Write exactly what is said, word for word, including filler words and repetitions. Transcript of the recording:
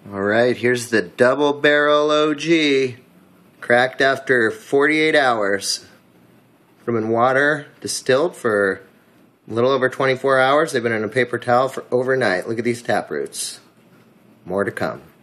Alright, here's the double barrel O G. Cracked after forty-eight hours. Put them in water, distilled for a little over twenty-four hours. They've been in a paper towel for overnight. Look at these tap roots. More to come.